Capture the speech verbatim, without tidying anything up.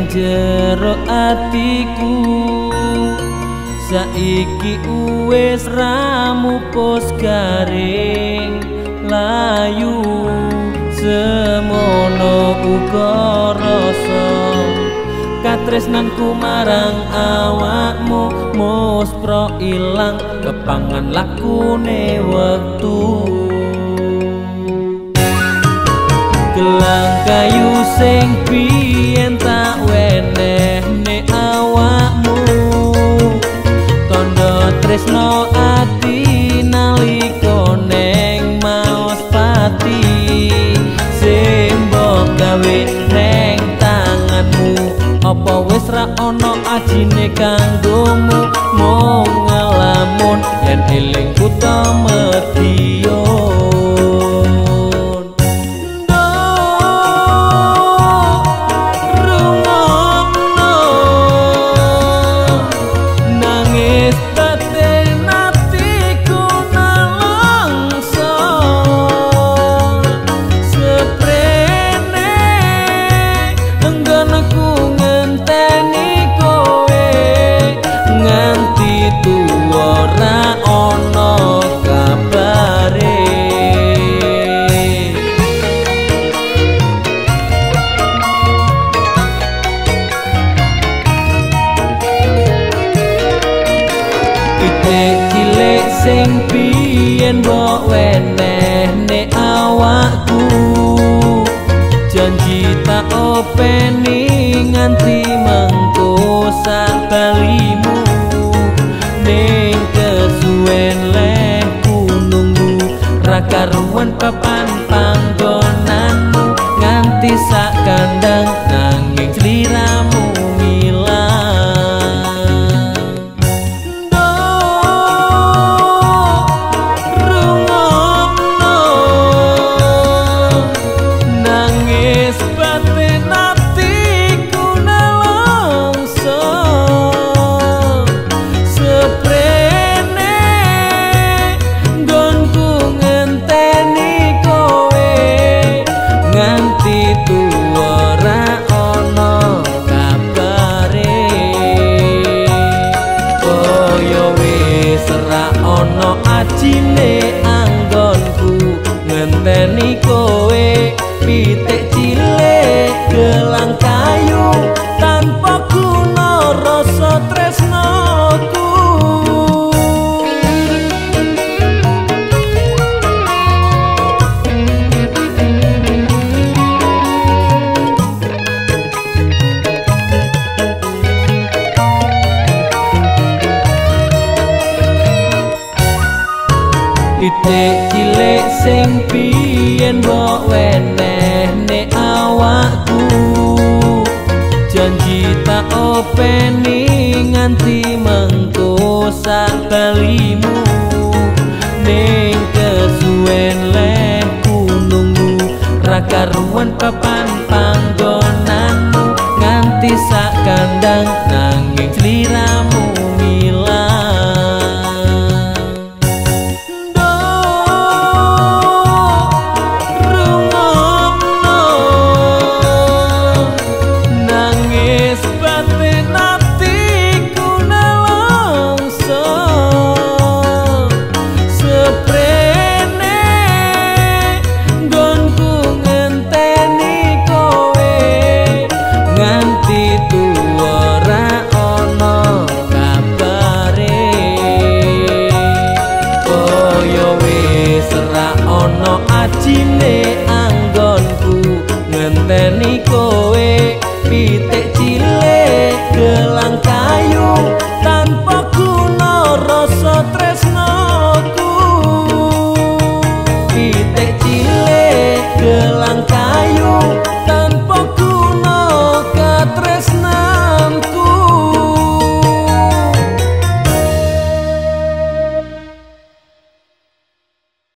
jero atiku saiki wis ramu pos garing layu semono uga rasa katresnanku marang awakmu muspro ilang kepangan lakune wektu gelang kayu sing biyen tak wenehne awakmu tondo tresno ati nalika neng maos pati sembok gawe neng tanganmu apa wis ra ono ajine kanggomu mung ngelamun yen eling kutha Medion cilik sing biyen mbok wenehne awakku janji tak openi nganti mengko sak balimu ning kesuwen lehku nunggu ra karuan papan panggonanmu nganti sak kandang nanging sliramu ajine anggonku ngenteni kowe pitik cilik gelang kayu tanpa guna rasa tresnoku pitik cilik sing biyen mbok wenehne awakku janji tak openi nganti mengko sak balimu ning kesuwen lehku nunggu ra karuan papan